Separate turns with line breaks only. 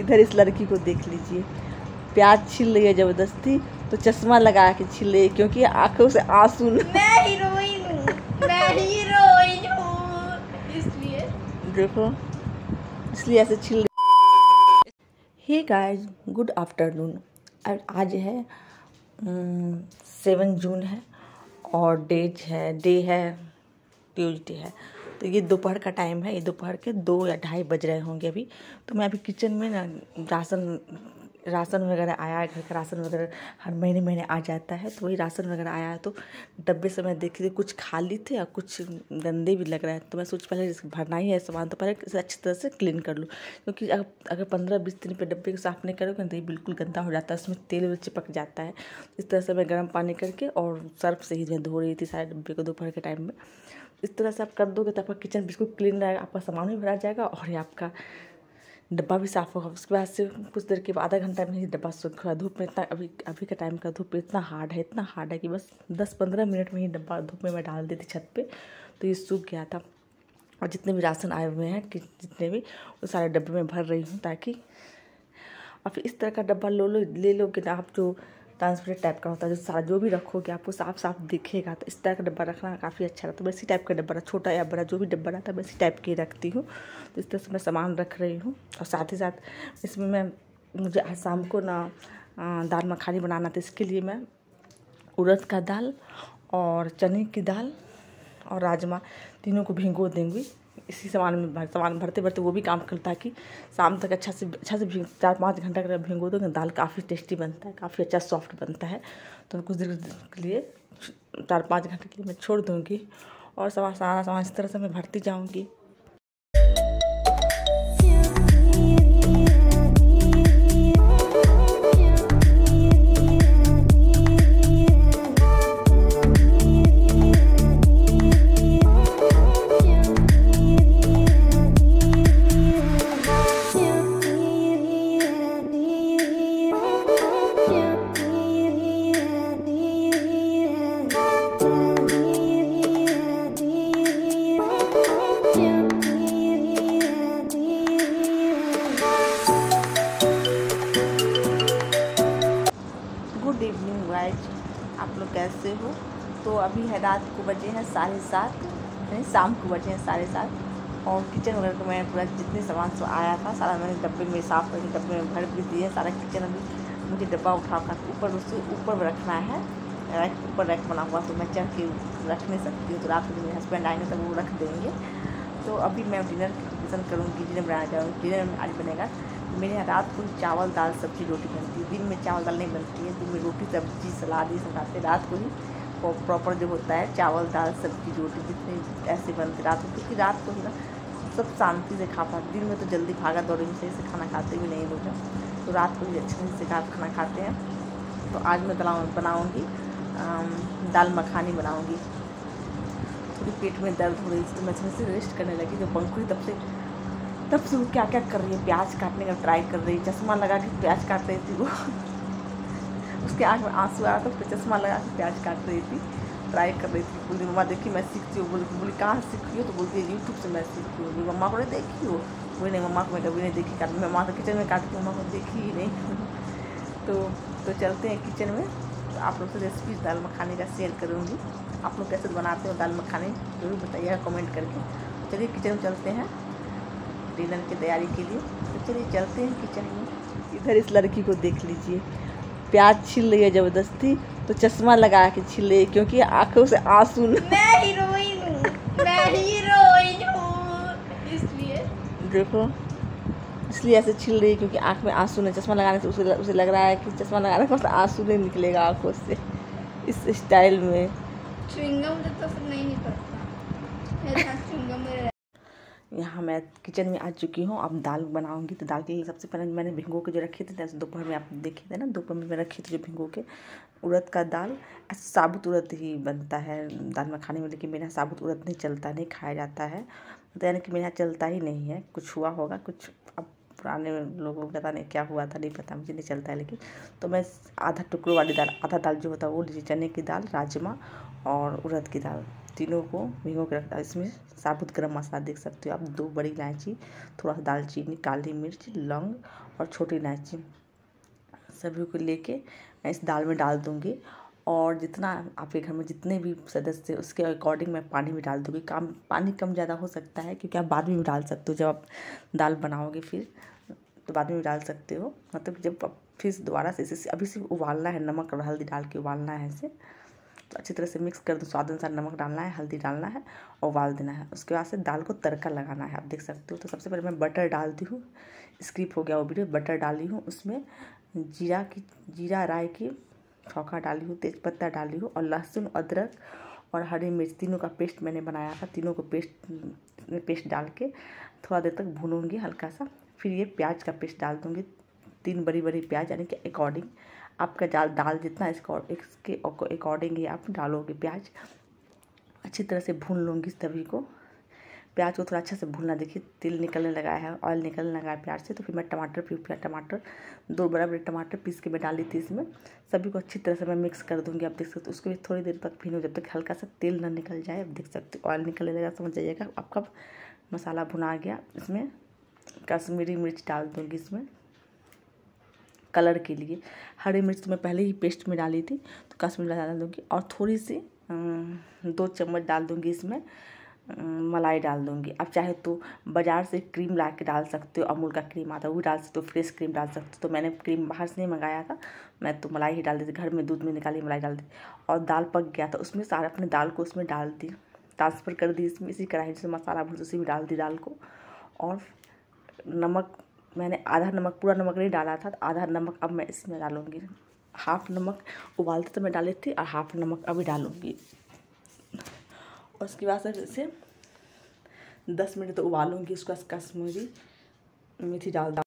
इधर इस लड़की को देख लीजिए, प्याज छील रही है ज़बरदस्ती, तो चश्मा लगा के छील रही है क्योंकि आंखों से आंसू।
मैं हीरोइन हूँ इसलिए
देखो, इसलिए ऐसे छील। Hey guys, good afternoon. आज है 7 जून है और डे है ट्यूसडे है। तो ये दोपहर का टाइम है, ये दोपहर के 2 या 2:30 बज रहे होंगे अभी। तो मैं अभी किचन में ना राशन वगैरह आया है, घर का राशन वगैरह हर महीने आ जाता है, तो वही राशन वगैरह आया है। तो डब्बे से मैं देखी थी, कुछ खाली थे और कुछ गंदे भी लग रहे हैं। तो मैं सोच पहले भरना ही है सामान, तो पहले इसे अच्छी तरह से क्लीन कर लूँ, क्योंकि अगर 15-20 दिन पे डब्बे को साफ़ नहीं करोगे तो ये बिल्कुल गंदा हो जाता है, उसमें तेल चिपक जाता है। इस तरह से मैं गर्म पानी करके और सर्फ से ही मैं धो रही थी सारे डब्बे को दोपहर के टाइम में। इस तरह से आप कर दोगे तो आपका किचन बिल्कुल क्लीन रहेगा, आपका सामान भी भरा जाएगा और ये आपका डब्बा भी साफ़ होगा। उसके बाद से कुछ देर के बाद आधा घंटा में ही डब्बा सूख रहा। धूप में इतना अभी का टाइम का धूप इतना हार्ड है कि बस 10-15 मिनट में ही डब्बा धूप में मैं डाल देती छत पे, तो ये सूख गया था। और जितने भी राशन आए हुए हैं कि जितने भी, वो सारे डब्बे में भर रही हूँ, ताकि और फिर इस तरह का डब्बा ले लो कि आप जो ट्रांसपेरेंट टाइप का होता है, जो भी रखोगे आपको साफ दिखेगा। तो इस तरह का डब्बा रखना काफ़ी अच्छा रहता है। वैसी टाइप का डब्बा, छोटा या बड़ा जो भी डब्बा रहता है वैसी टाइप के रखती हूँ। तो इस तरह से मैं सामान रख रही हूँ। और साथ ही साथ इसमें मुझे आज शाम को ना दाल मखानी बनाना था। इसके लिए मैं उड़द का दाल और चने की दाल और राजमा तीनों को भिगो देंगी। इसी सामान भरते वो भी काम करता है कि शाम तक अच्छा से 4-5 घंटा का भिगो दो, दाल काफ़ी टेस्टी बनता है, काफ़ी अच्छा सॉफ्ट बनता है। तो कुछ देर के लिए 4-5 घंटे के लिए मैं छोड़ दूँगी और सारा सामान इस तरह से मैं भरती जाऊँगी। गुड इवनिंग गाइस, आप लोग कैसे हो? तो अभी है रात को बजे हैं 7:30, नहीं शाम को बजे हैं 7:30। और किचन वगैरह को मैं पूरा जितने सामान से आया था सारा मैंने डब्बे में साफ़ करके डब्बे में भर भी दिए सारा किचन। अभी मुझे डब्बा उठा कर ऊपर उससे ऊपर रखना है, ऊपर रैक बना हुआ, तो मैं चढ़ के रख नहीं सकती हूँ। तो रात को मेरे हस्बैंड आएंगे तब वो रख देंगे। तो अभी मैं डिनर की प्रिपरेशन करूँगी, डिनर बनाना चाहूँगी। डिनर में आज बनेगा मेरे यहाँ रात को चावल दाल सब्ज़ी रोटी बनती है। दिन में चावल दाल नहीं बनती है, दिन में रोटी सब्ज़ी सलाद ये सब खाते हैं। रात को ही प्रॉपर जो होता है चावल दाल सब्ज़ी रोटी जितने ऐसे बनते रात को, क्योंकि रात को ही ना सब शांति से खा पाते। दिन में तो जल्दी भागा दौड़ी में सही से खाना खाते भी नहीं लोग, तो रात को ही अच्छे से खाना खाते हैं। तो आज मैं बनाऊँगी दाल मखानी बनाऊँगी। थोड़ी पेट में दर्द हो रही थी तो मैं थोड़ी सी रेस्ट करने लगी। जो पंखुड़ी तब से वो क्या कर रही है, प्याज काटने का ट्राई कर रही है। चश्मा लगा के प्याज काट रही थी वो उसके आँख में आंसू आ रहा था, तो चश्मा लगा के प्याज काट रही थी, ट्राई कर रही थी। बोली मम्मा देखी मैं सीखती हूँ। बोली कहाँ सीखी हो? तो बोलती है यूट्यूब से मैं सीखती हूँ। मम्मा को नहीं देखी हो? वही नहीं, मम्मा को मैं कभी नहीं देखी काट, मम्मा तो किचन में काटती हूँ, मम्मा को देखी ही नहीं तो चलते हैं किचन में। तो आप लोग से रेसिपी दाल मखानी का शेयर करूँगी। आप लोग कैसे बनाते हो दाल मखानी जरूर बताइएगा कमेंट करके। चलिए किचन में चलते हैं डिनर की तैयारी के लिए। तो चलिए चलते हैं किचन में। इधर इस लड़की को देख लीजिए, प्याज छील रही है ज़बरदस्ती, तो चश्मा लगा के छील रही है क्योंकि आंखों से आंसू।
मैं हीरोइन हूँ इसलिए। देखो,
इसलिए ऐसे छील रही है क्योंकि आंख में आंसू नहीं। चश्मा लगाने से उसे लग रहा है कि चश्मा लगाने से आंसू नहीं निकलेगा आंखों से, इस स्टाइल में।
च्युइंगम तो फिर नहीं निकलता, च्युइंगम में।
यहाँ मैं किचन में आ चुकी हूँ। अब दाल बनाऊंगी। तो दाल के लिए सबसे पहले मैंने भिगो के जो रखे थे, जैसे दोपहर में आप देखे थे ना, दोपहर में मैं रखी थी जो भिगो के उड़द का दाल। ऐसे साबुत उड़द ही बनता है दाल मखाने में, लेकिन मेरे यहाँ साबुत उड़द नहीं चलता, नहीं खाया जाता है। तो यानी कि मेरे यहाँ चलता ही नहीं है, कुछ हुआ होगा कुछ, अब पुराने लोगों को पता नहीं क्या हुआ था, नहीं पता, मुझे नहीं चलता है। लेकिन तो मैं आधा टुकड़ों वाली दाल, आधा दाल जो होता है वो लीजिए, चने की दाल, राजमा और उड़द की दाल, तीनों को भिगो के रखता है। इसमें साबुत गरम मसाला देख सकते हो आप, 2 बड़ी इलायची, थोड़ा सा दालचीनी, काली मिर्च, लौंग और छोटी इलायची सभी को लेके मैं इस दाल में डाल दूँगी। और जितना आपके घर में जितने भी सदस्य उसके अकॉर्डिंग मैं पानी भी डाल दूँगी। पानी कम ज़्यादा हो सकता है क्योंकि आप बाद में भी डाल सकते हो, जब आप दाल बनाओगे फिर तो बाद में भी डाल सकते हो। मतलब जब फिर दोबारा से इसे अभी सिर्फ उबालना है, नमक और हल्दी डाल के उबालना है इसे। तो अच्छी तरह से मिक्स कर दो, स्वाद अनुसार नमक डालना है, हल्दी डालना है और उबाल देना है। उसके बाद से दाल को तड़का लगाना है, आप देख सकते हो। तो सबसे पहले मैं बटर डालती हूँ, स्किप हो गया वो वीडियो। बटर डाली हूँ, उसमें जीरा राई की छौंका डाली हूँ, तेज़पत्ता डाली हूँ और लहसुन अदरक और हरी मिर्च तीनों का पेस्ट मैंने बनाया था। तीनों को पेस्ट डाल के थोड़ा देर तक भूनूंगी हल्का सा। फिर ये प्याज का पेस्ट डाल दूँगी, 3 बड़ी बड़ी प्याज, यानी कि अकॉर्डिंग आपका दाल जितना इसके अकॉर्डिंग ही आप डालोगे प्याज। अच्छी तरह से भून लूँगी सभी को। प्याज को थोड़ा अच्छा से भूनना, देखिए तेल निकलने लगा है, ऑयल निकलने लगा है प्याज से। तो फिर मैं टमाटर 2 बड़े टमाटर पीस के मैं डाली थी इसमें। सभी को अच्छी तरह से मैं मिक्स कर दूँगी। आप देख सकते हो, उसको भी थोड़ी देर तक भूनो जब तक हल्का सा तेल ना निकल जाए। आप देख सकते हो ऑयल निकलने लगा, समझ जाइएगा आपका मसाला भुना गया। इसमें कश्मीरी मिर्च डाल दूँगी इसमें कलर के लिए। हरी मिर्च तो मैं पहले ही पेस्ट में डाली थी, तो कश्मीरी डाल दूँगी। और थोड़ी सी 2 चम्मच डाल दूँगी इसमें मलाई डाल दूँगी। आप चाहे तो बाज़ार से क्रीम ला के डाल सकते हो, अमूल का क्रीम आता है वो डाल सकते हो, फ्रेश क्रीम डाल सकते हो। तो मैंने क्रीम बाहर से नहीं मंगाया था, मैं तो मलाई ही डाल दी थी, घर में दूध में निकाली मलाई डाल दी। और दाल पक गया था, उसमें सारा अपने दाल को उसमें डाल दी, ट्रांसफ़र कर दी इसमें। इसी कढ़ाई से मसाला भून उसी में डाल दी दाल को। और नमक मैंने आधा नमक, पूरा नमक नहीं डाला था, तो आधा नमक अब मैं इसमें डालूँगी। हाफ़ नमक उबालते तो मैं डाली थी और हाफ़ नमक अभी डालूँगी। और उसके बाद से इसे 10 मिनट तो उबालूँगी। उसके बाद कश्मीरी मेथी डाल